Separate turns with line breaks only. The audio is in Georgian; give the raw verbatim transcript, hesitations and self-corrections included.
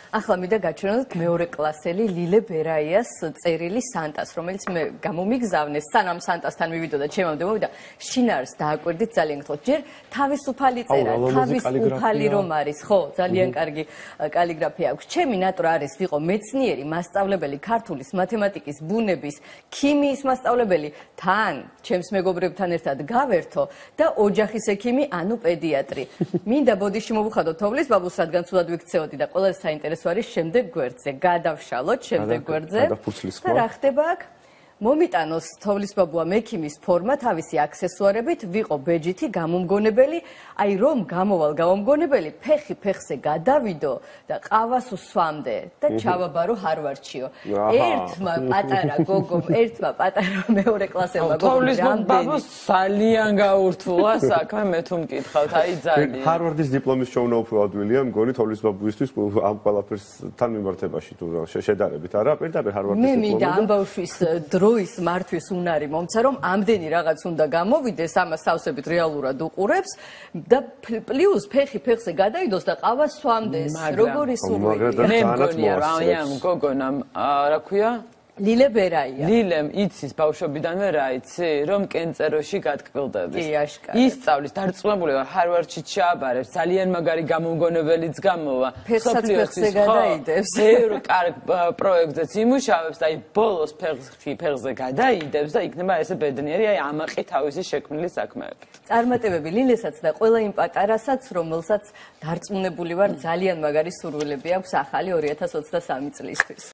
ახლა მინდა გაჩვენოთ მეორე კლასელი ლილე ბერაიას წერილი სანტას, რომელიც მე გამომიგზავნეს, სანამ სანტასთან მივიდოდა ჩემამდე მოვიდა, შინაარს დააკვირდით ძალიან გთხოვთ. ჯერ თავისუფალი წერა, თავისუფალი რომ არის, ხო, ძალიან კარგი კალიგრაფია აქვს. ჩემი ნატრა არის ვიყო მეცნიერი, მასწავლებელი ქართულის, მათემატიკის, ბუნების, ქიმიის მასწავლებელი, თან, ჩემს მეგობრებთან ერთად გავერთო და ოჯახის ექიმი, ანუ პედიატრი. მინდა ბოდიში მოვუხადოთ თოვლის ბაბულს, რადგან სულად ვიქცეოდი და ყველა საინტერესო არის შემდეგ გვერდზე. გადავშალოთ შემდეგ გვერდზე. და რა ხდება აქ? მომიტანოს თოვლისბაბუა მექიმის ფორმა თავისი აქსესუარებით, ვიყო ბეჯითი, გამომგონებელი, აი რომ გამოვალ გამომგონებელი, ფეხი ფეხზე გადავიდო და ყავას უსვამდე და ჩავაბარო ჰარვარდშიო. ერთმა პატარა გოგომ, ერთმა პატარა მეორე კლასელმა გოგომ.
თოვლისბაბუს ძალიან გაურთულა საქმე, მე თუ მკითხავთ, აი ძალიან.
ჰარვარდის დიპლომის შოვნა უფრო ადვილია, მგონი თოვლისბაბუისთვის ამ ყველაფერსთან მიმართებაში თუ შედარებით არა, პირდაპირ ჰარვარდის
მე მინდა ამ ბავშვის დრო ის მართვის უნარი მომცა რომ ამდენი რაღაც უნდა გამოვიდეს ამას სავსებით რეალურად უყურებს და პლუს ფეხი ფეხზე გადაიდოს და ყავა სვამდეს როგორი სურვილი
მე მგონია რა ამ გოგონამ რა ქვია ლილე ბერაია ლილემ იცის ბავშვობიდანვე რა იცი რომ კენწეროში გატკბილდების ისწავლის დარწმუნებული ვარ ჰარვარდში ჩააბარებს ძალიან მაგარი გამომგონებელიც გამოვა
ფეხსაც ფეხზე გადაიდებს
ბევრ კარგ პროექტზეც იმუშავებს და აი ბოლოს ფეხი ფეხზე გადაიდებს და იქნება ესე ბედნიერი აი ამაყი თავისი შექმნილი საქმეებით
წარმატებები ლილესაც და ყველა იმ პატარასაც რომელსაც დარწმუნებული ვარ ძალიან მაგარი სურვილები აქვს ახალი ორი ათას ოცდასამი წლისთვის